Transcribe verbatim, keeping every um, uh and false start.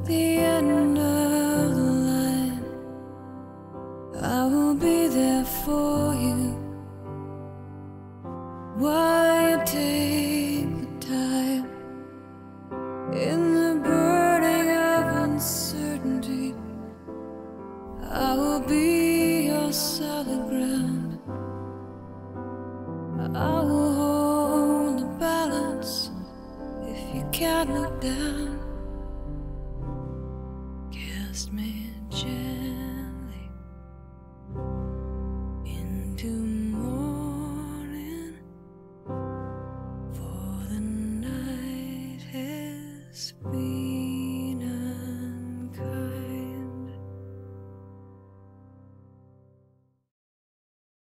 the end of the line, I will be there for you while you take the time in the burning of uncertainty. I will be your solid ground. I will hold the balance if you can't look down.